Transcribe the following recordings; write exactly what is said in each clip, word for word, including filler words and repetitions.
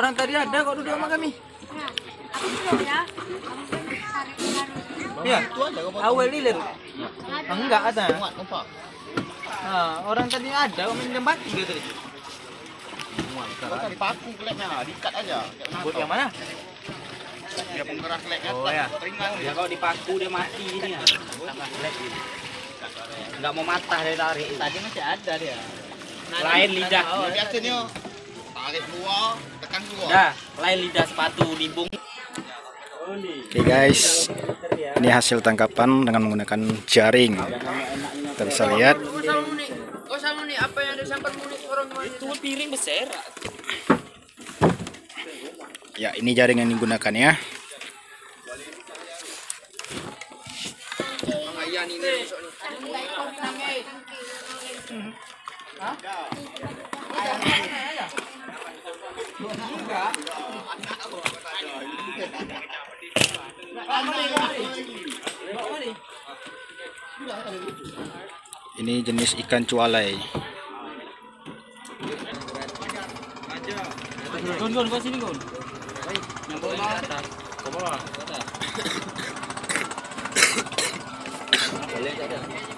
Orang tadi ada kok duduk sama kami. Iya, awal lilir. Enggak ada. Nah, orang tadi ada, kok minjem batu dia tadi. Tadi paku keleknya, diikat aja. Buat yang mana? Dia penggerak keleknya. Oh ya. Ringan. Ya kalau dipaku dia mati ini ya. Tambah lek ini. Enggak mau matah dia tarik. Tadi masih ada dia. Lain lidah. Biasanya tarik keluar, tekan keluar. Dah, lain lidah sepatu nimbung. Oke guys, ini hasil tangkapan dengan menggunakan jaring. Kita bisa lihat. Oh sama nih, apa yang ada sampai munik orang Itu piring besar. Ya, ini jaring yang digunakan ya. Ayah ini masuk nih. Ini jenis ikan cualai. Gon gon kau sini gon. Yang bawah atas. Ke bawah. Boleh ada.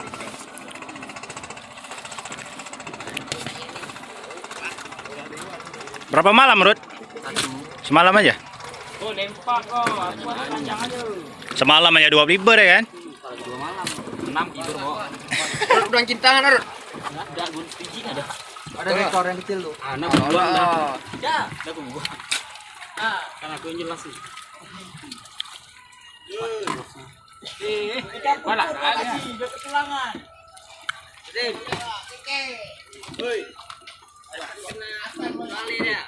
Berapa malam, Rut? Semalam aja? Oh, nempak kok. Aku panjang aja. Semalam aja dua liber ya kan? Dua malam. Enam tidur kok. Udah cintangan Arut. Ada gun biji ada. Ada ekor yang kecil tuh. Anak dua dah. Ya, dah gua. Ah, kan aku yang jelas sih. Eh, malah kali sih, udah ketulangan. Dek. Hoi. Asal kali dia.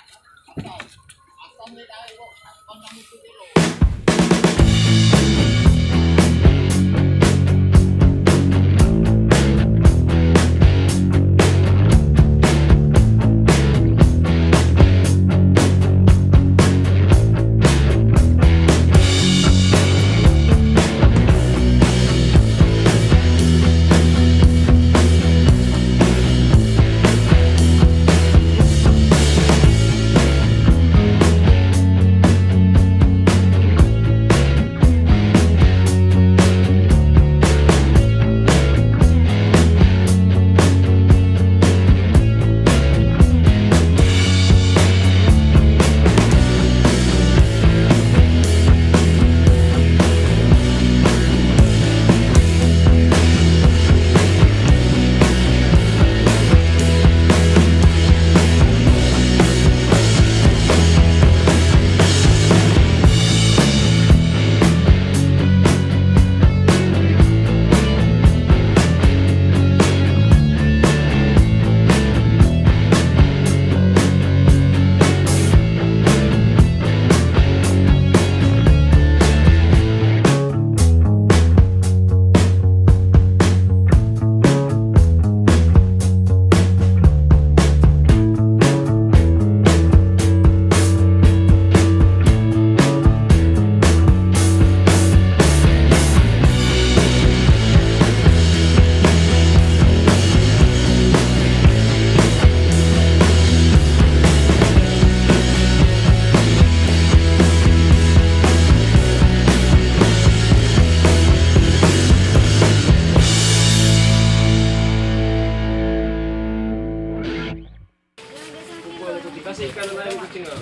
Kasih ikan lain kucing ah.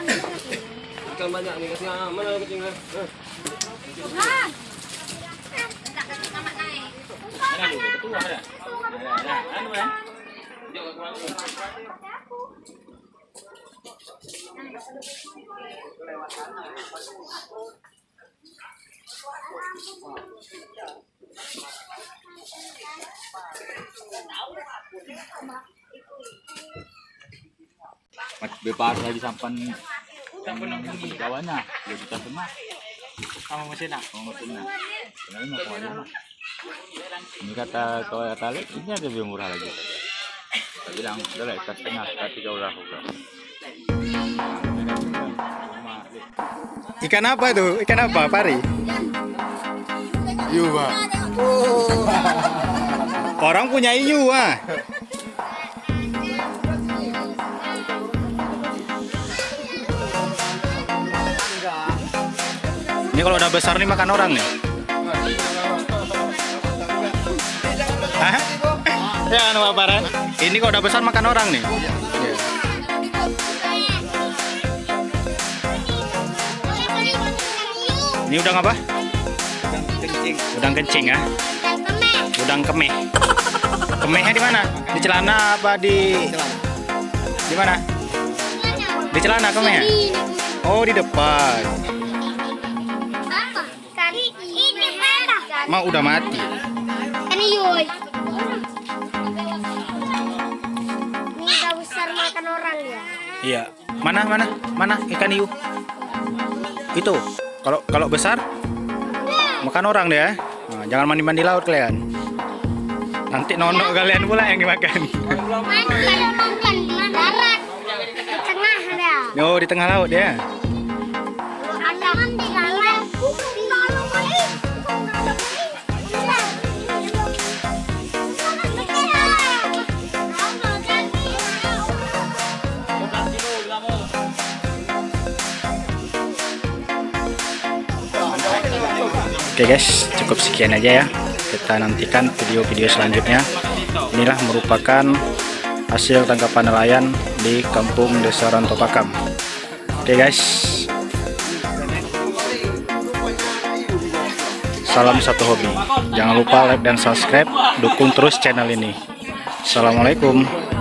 Ikan banyak nih kasih ah. Mana kucing ah? Tuhan. Tak kasih tamat naik. Ada dulu, ketua ada. Ada, ada, anu kan? Jauh ke mana? Bebas lagi sampan sampan nunggu kawannya dua juta setengah sama mesinnya sama mesinnya ini nggak tahu mana ini kata kalau kata Lek ini ada lebih murah lagi saya bilang udah lah ikat setengah tapi kau udah Ikan apa itu? Ikan apa, pari? Hiu, Pak. Oh. Orang punya hiu ah. kalau udah besar nih makan orang nih. Hah? Ya, anu paparan. Ini kalau udah besar makan orang nih. Iya. Ini udang apa? Udang kencing ya. Udang kemeh. Kemehnya di mana? Di celana apa di di mana? Di celana kemehnya? Oh, di depan. Mau udah mati. Ini yoi. Ini udah besar makan orang ya. Iya. Mana mana mana ikan hiu? Itu. Kalau kalau besar makan orang deh ya. Nah, jangan mandi-mandi laut kalian. Nanti nonok kalian pula yang dimakan. Mandi kalau makan di darat. Di tengah ada. Oh, di tengah laut ya. Ada mandi laut. Oke guys, cukup sekian aja ya. Kita nantikan video-video selanjutnya. Inilah merupakan hasil tangkapan nelayan di kampung Desa Rantau Pakam. Oke guys, salam satu hobi. Jangan lupa like dan subscribe, dukung terus channel ini. Assalamualaikum.